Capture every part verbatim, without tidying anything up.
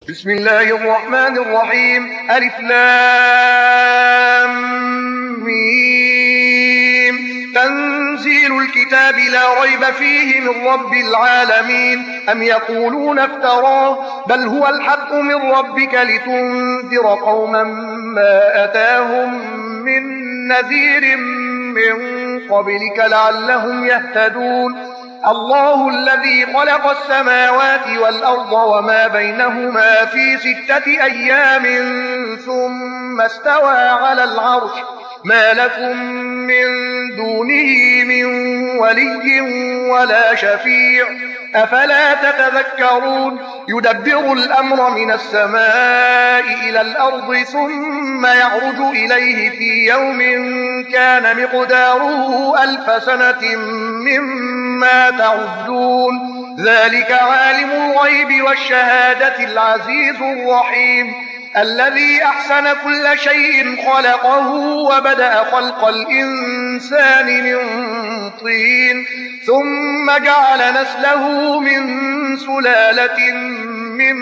بسم الله الرحمن الرحيم. ألف لام ميم. تنزيل الكتاب لا ريب فيه من رب العالمين. أم يقولون افتراه بل هو الحق من ربك لتنذر قوما ما أتاهم من نذير من قبلك لعلهم يهتدون. الله الذي خلق السماوات والأرض وما بينهما في ستة أيام ثم استوى على العرش ما لكم من دونه من ولي ولا شفيع أفلا تتذكرون. يدبر الأمر من السماء إلى الأرض ثم يعرج إليه في يوم كان مقداره ألف سنة مما تعدون. ذلك عالم الغيب والشهادة العزيز الرحيم الذي أحسن كل شيء خلقه وبدأ خلق الإنسان من طين ثم جعل نسله من سلالة من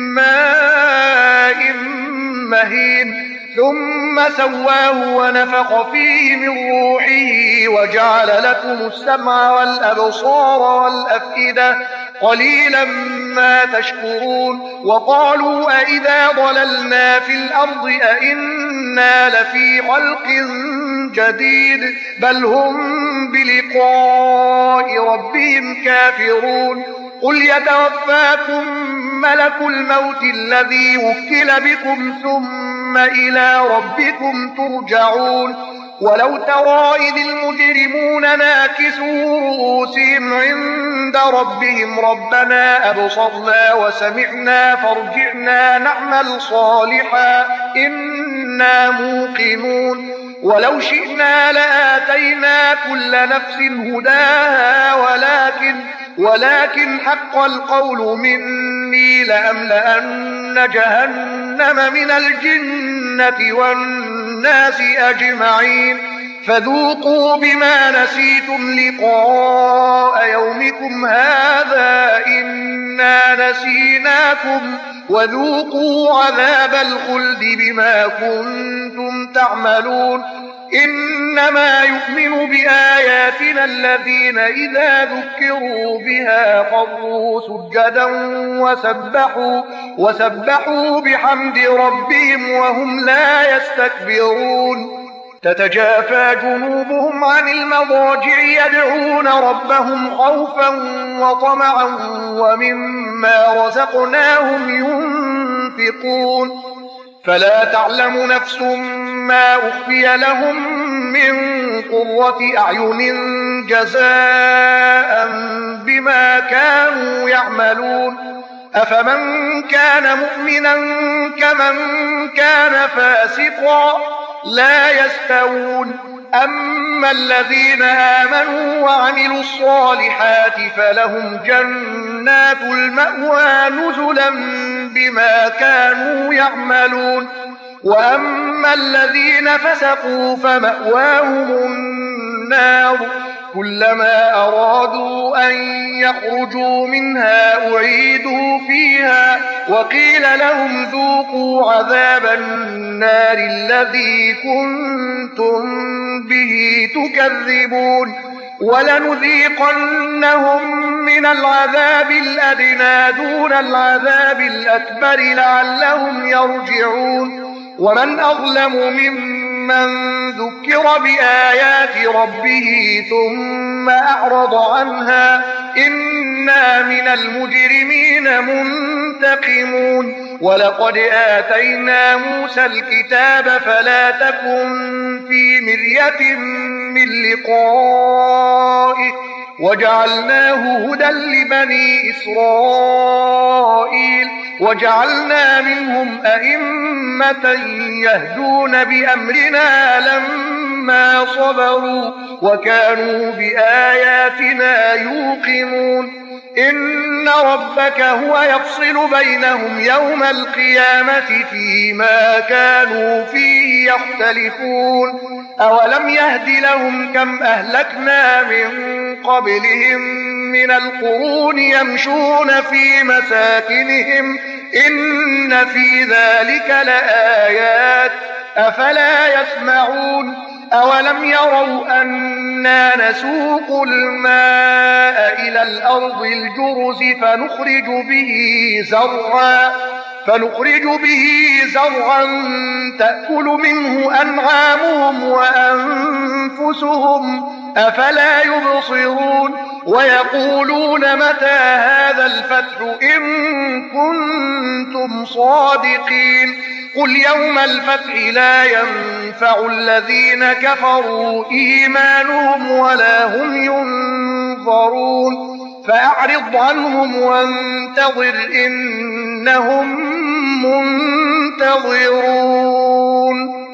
ماء مهين ثم سواه ونفخ فيه من روحه وجعل لكم السمع والأبصار والأفئدة قليلا ما تشكرون. وقالوا أئذا ضللنا في الأرض أئنا لفي خلق جديد بل هم بلقاء ربهم كافرون. قل يتوفاكم ملك الموت الذي وكل بكم ثم إلى ربكم ترجعون. ولو ترى إذ المجرمون ناكسوا رؤوسهم عند ربهم ربنا أبصرنا وسمعنا فارجعنا نعمل صالحا إنا موقنون. ولو شئنا لآتينا كل نفس هداها ولكن ولكن حق القول مني لأملأن جهنم من الجنة والناس أجمعين. فذوقوا بما نسيتم لقاء يومكم هذا إنا نسيناكم وذوقوا عذاب الخلد بما كنتم تعملون. إنما يؤمن بآياتنا الذين إذا ذكروا بها خروا سجدا وسبحوا, وسبحوا بحمد ربهم وهم لا يستكبرون. تتجافى جنوبهم عن المضاجع يدعون ربهم خوفا وطمعا ومما رزقناهم ينفقون. فلا تعلم نفس ما أخفي لهم من قرة أعين جزاء بما كانوا يعملون. أفمن كان مؤمنا كمن كان فاسقا لا يستوون. أما الذين آمنوا وعملوا الصالحات فلهم جنات المأوى نزلا بما كانوا يعملون. وأما الذين فسقوا فمأواهم النار كلما أرادوا أن يخرجوا منها أعيدوا فيها وقيل لهم ذوقوا عذاب النار الذي كنتم به تكذبون. ولنذيقنهم من العذاب الأدنى دون العذاب الأكبر لعلهم يرجعون. ومن أظلم ممن ذكر بآيات ربه ثم أعرض عنها إنا من المجرمين منتقمون. ولقد آتينا موسى الكتاب فلا تكن في مرية من لقائه وجعلناه هدى لبني إسرائيل وجعلنا منهم أئمة يهدون بأمرنا لما صبروا وكانوا بآياتنا يوقنون. إن ربك هو يفصل بينهم يوم القيامة فيما كانوا فيه يختلفون. أولم يهد لهم كم أهلكنا من قبلهم من القرون يمشون في مساكنهم إن في ذلك لآيات أفلا يسمعون أولم يروا أنا نسوق الماء إلى الأرض الجرز فنخرج به زرعا فنخرج به زرعا تأكل منه أنعامهم وأنفسهم أفلا يبصرون ويقولون متى هذا الفتح إن كنتم صادقين قل يوم الفتح لا ينفع الذين كفروا إيمانهم ولا هم ينظرون فأعرض عنهم وانتظر إنهم منتظرون